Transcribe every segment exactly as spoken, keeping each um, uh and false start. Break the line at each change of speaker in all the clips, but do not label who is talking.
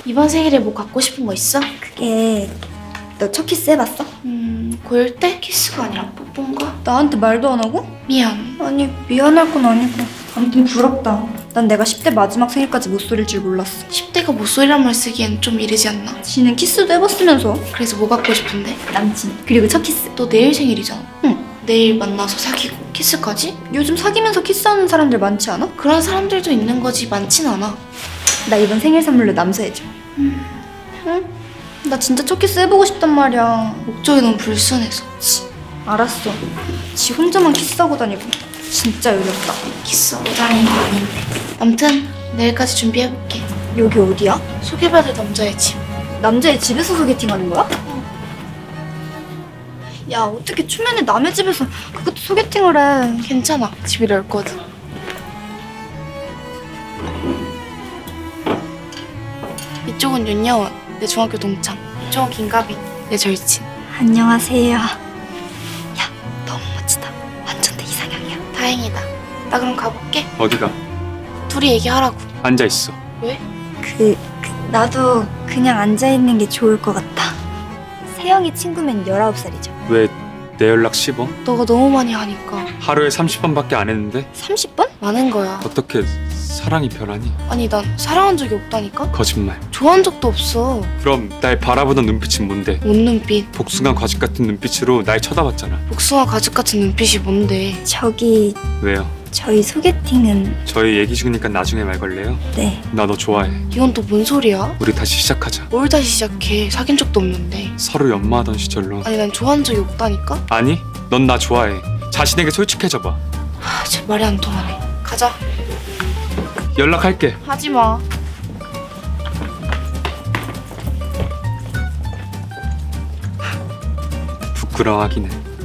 이번 생일에 뭐 갖고 싶은 거 있어?
그게 너 첫 키스 해봤어?
음... 고일 때? 키스가 아니라 뽀뽀인가?
나한테 말도 안 하고?
미안.
아니 미안할 건 아니고 아무튼 부럽다. 난 내가 십 대 마지막 생일까지 못소릴 줄 몰랐어.
십 대가 못소리란 말 쓰기엔 좀 이르지 않나?
지는 키스도 해봤으면서.
그래서 뭐 갖고 싶은데?
남친 그리고 첫 키스.
너 내일 생일이잖아.
응.
내일 만나서 사귀고 키스까지?
요즘 사귀면서 키스하는 사람들 많지 않아?
그런 사람들도 있는 거지 많진 않아.
나 이번 생일 선물로 남서해줘. 음. 응? 나 진짜 첫 키스 해보고 싶단 말이야.
목적이 너무 불순해서.
치, 알았어. 지 혼자만 키스하고 다니고 진짜 어렵다.
키스하고 다니는 거 아닌데. 암튼 내일까지 준비해볼게.
여기 어디야?
소개받을 남자의 집.
남자의 집에서 소개팅하는 거야? 어. 야 어떻게 초면에 남의 집에서 그것도 소개팅을 해.
괜찮아. 집이 넓거든. 이쪽은 윤여원, 내 중학교 동창. 이쪽은 김가빈, 내 절친.
안녕하세요. 야 너무 멋지다. 완전 내 이상형이야.
다행이다. 나 그럼 가볼게.
어디가?
둘이 얘기하라고.
앉아있어.
왜?
그, 그 나도 그냥 앉아있는 게 좋을 것 같아. 세영이 친구면 열아홉 살이죠.
왜 내 연락 씹어?
너가 너무 많이 하니까.
하루에 삼십 번밖에 안 했는데?
삼십 번?
많은 거야.
어떻게 사랑이 변하니?
아니 난 사랑한 적이 없다니까?
거짓말.
좋아한 적도 없어.
그럼 날 바라보던 눈빛은 뭔데?
뭔 눈빛?
복숭아 과즙 같은 눈빛으로 날 쳐다봤잖아.
복숭아 가죽 같은 눈빛이 뭔데?
저기
왜요?
저희 소개팅은.
저희 얘기 중이니까 나중에 말 걸래요?
네.
나 너 좋아해.
이건 또 뭔 소리야?
우리 다시 시작하자.
뭘 다시 시작해? 사귄 적도 없는데.
서로 연마하던 시절로.
아니 난 좋아한 적이 없다니까?
아니, 넌 나 좋아해. 자신에게 솔직해져봐.
하, 제 말이 안 통하네. 가자.
연락할게.
하지마.
부끄러워하긴 해.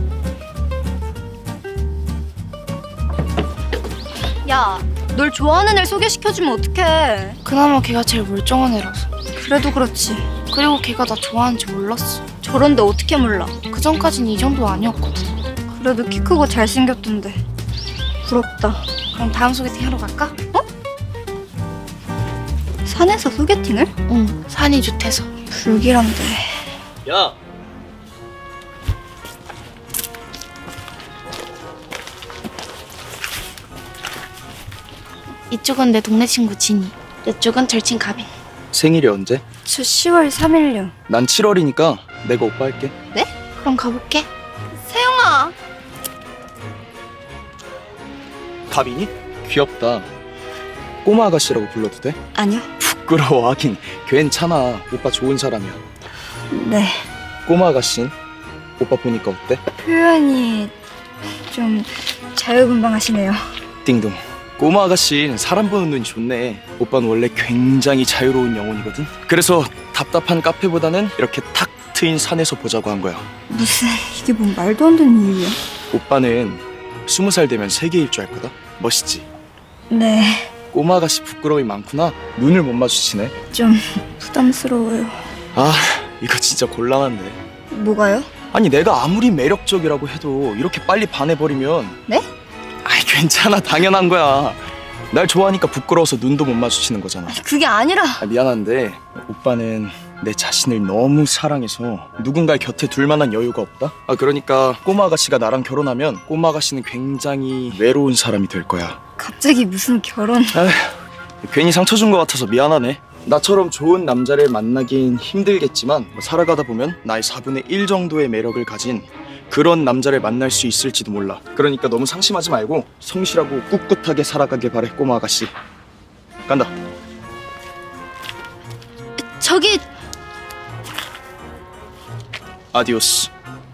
야, 널 좋아하는 애 소개시켜주면 어떡해.
그나마 걔가 제일 멀쩡한 애라서.
그래도 그렇지.
그리고 걔가 나 좋아하는지 몰랐어.
저런데 어떻게 몰라.
그 전까진 이 정도 아니었거든.
그래도 키 크고 잘생겼던데. 부럽다.
그럼 다음 소개팅 하러 갈까?
어? 산에서 소개팅을?
응. 산이 좋대서.
불길한데.
야!
이쪽은 내 동네 친구 진이. 이쪽은 절친 가빈.
생일이 언제?
저 시월 삼일요.
난 칠월이니까 내가 오빠 할게.
네?
그럼 가볼게.
세영아.
가빈이? 귀엽다. 꼬마 아가씨라고 불러도 돼?
아니요.
부끄러워하긴. 괜찮아. 오빠 좋은 사람이야.
네.
꼬마 아가씨는? 오빠 보니까 어때?
표현이 좀 자유분방하시네요.
띵동. 꼬마 아가씨는 사람 보는 눈이 좋네. 오빠는 원래 굉장히 자유로운 영혼이거든. 그래서 답답한 카페보다는 이렇게 탁 트인 산에서 보자고 한 거야.
무슨 이게 뭔 말도 안 되는 이유야?
오빠는 스무 살 되면 세계일 줄 알 거다. 멋있지?
네.
꼬마 아가씨 부끄러움이 많구나. 눈을 못 마주치네.
좀 부담스러워요.
아, 이거 진짜 곤란한데.
뭐가요?
아니 내가 아무리 매력적이라고 해도 이렇게 빨리 반해버리면.
네?
아이 괜찮아. 당연한 거야. 날 좋아하니까 부끄러워서 눈도 못 마주치는 거잖아.
아니, 그게 아니라.
아, 미안한데 오빠는 내 자신을 너무 사랑해서 누군가를 곁에 둘 만한 여유가 없다? 아 그러니까 꼬마 아가씨가 나랑 결혼하면 꼬마 아가씨는 굉장히 외로운 사람이 될 거야.
갑자기 무슨 결혼.
아휴, 괜히 상처 준 것 같아서 미안하네. 나처럼 좋은 남자를 만나긴 힘들겠지만 뭐 살아가다 보면 나의 사분의 일 정도의 매력을 가진 그런 남자를 만날 수 있을지도 몰라. 그러니까 너무 상심하지 말고 성실하고 꿋꿋하게 살아가길 바래. 꼬마 아가씨 간다.
저기
아디오스.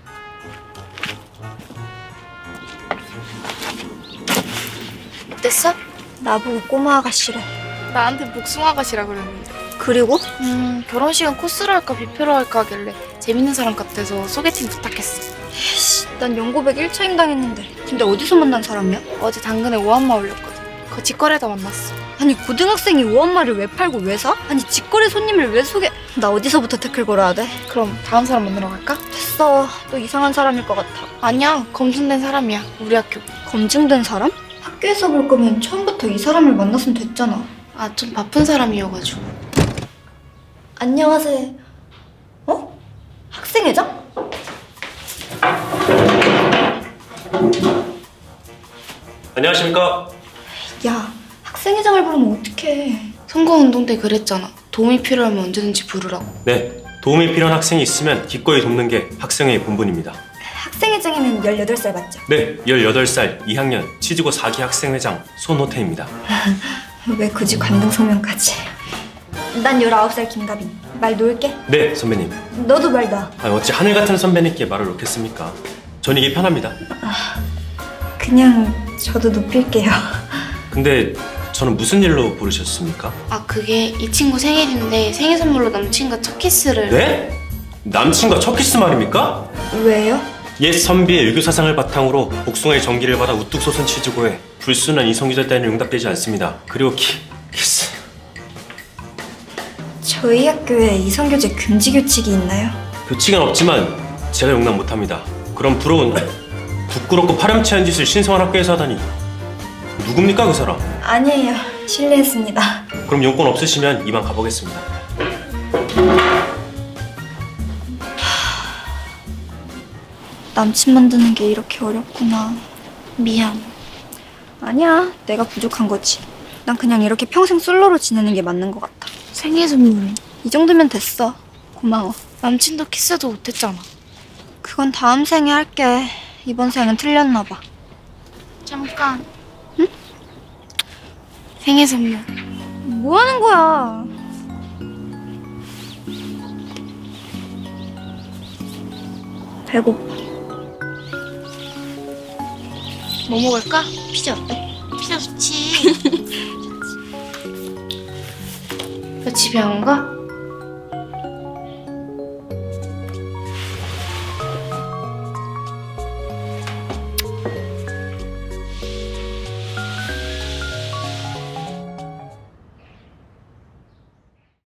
어땠어?
나보고 꼬마 아가씨래.
나한테 복숭아 아가씨라 그랬는데.
그리고?
음 결혼식은 코스로 할까 뷔페로 할까 하길래 재밌는 사람 같아서 소개팅 부탁했어.
에이씨, 난 연고백 일 차 행당했는데. 근데 어디서 만난 사람이야?
어제 당근에 오한마 올렸거든. 그 직거래에다 만났어.
아니 고등학생이 오한마를 왜 팔고 왜 사? 아니 직거래 손님을 왜 소개... 나 어디서부터 태클 걸어야 돼?
그럼 다음 사람 만나러 갈까?
됐어. 또 이상한 사람일 것 같아.
아니야. 검증된 사람이야. 우리 학교.
검증된 사람? 학교에서 볼 거면 처음부터 이 사람을 만났으면 됐잖아.
아 좀 바쁜 사람이어가지고.
안녕하세요. 어? 학생회장?
안녕하십니까?
야, 학생회장을 부르면 어떡해.
선거운동 때 그랬잖아. 도움이 필요하면 언제든지 부르라고.
네, 도움이 필요한 학생이 있으면 기꺼이 돕는 게 학생회의 본분입니다.
학생회장이면 열여덟 살 맞죠?
네, 열여덟 살 이 학년 치지고 사 기 학생회장 손호태입니다.
왜 굳이 관등 소명까지? 난 열아홉 살 김가빈. 말 놓을게.
네, 선배님.
너도 말 놔.
아니, 어찌 하늘 같은 선배님께 말을 놓겠습니까? 전 이게 편합니다.
그냥 저도 높일게요.
근데 저는 무슨 일로 부르셨습니까?
아, 그게 이 친구 생일인데 생일 선물로 남친과 첫 키스를.
네? 남친과 첫 키스 말입니까?
왜요?
옛 선비의 유교 사상을 바탕으로 복숭아의 전기를 받아 우뚝 솟은 치즈고에 불순한 이성유자 따위는 용납되지 않습니다. 그리고 키, 키스.
저희 학교에 이성교제 금지 규칙이 있나요?
규칙은 없지만 제가 용납 못합니다. 그럼 부러운 부끄럽고 파렴치한 짓을 신성한 학교에서 하다니 누굽니까 그 사람?
아니에요. 실례했습니다.
그럼 용건 없으시면 이만 가보겠습니다.
남친 만드는 게 이렇게 어렵구나.
미안.
아니야, 내가 부족한 거지. 난 그냥 이렇게 평생 솔로로 지내는 게 맞는 것 같아.
생일 선물.
이 정도면 됐어. 고마워.
남친도 키스도 못했잖아.
그건 다음 생에 할게. 이번 생은 틀렸나 봐.
잠깐. 응? 생일 선물.
뭐 하는 거야? 배고파.
뭐 먹을까?
피자 어때?
피자 좋지. 너 집에 안 가?